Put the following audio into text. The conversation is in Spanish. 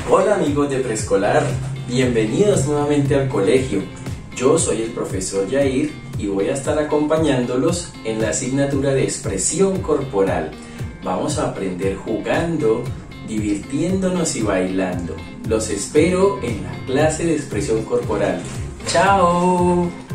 Hola amigos de preescolar, bienvenidos nuevamente al colegio. Yo soy el profesor Yair y voy a estar acompañándolos en la asignatura de expresión corporal. Vamos a aprender jugando, divirtiéndonos y bailando. Los espero en la clase de expresión corporal. ¡Chao!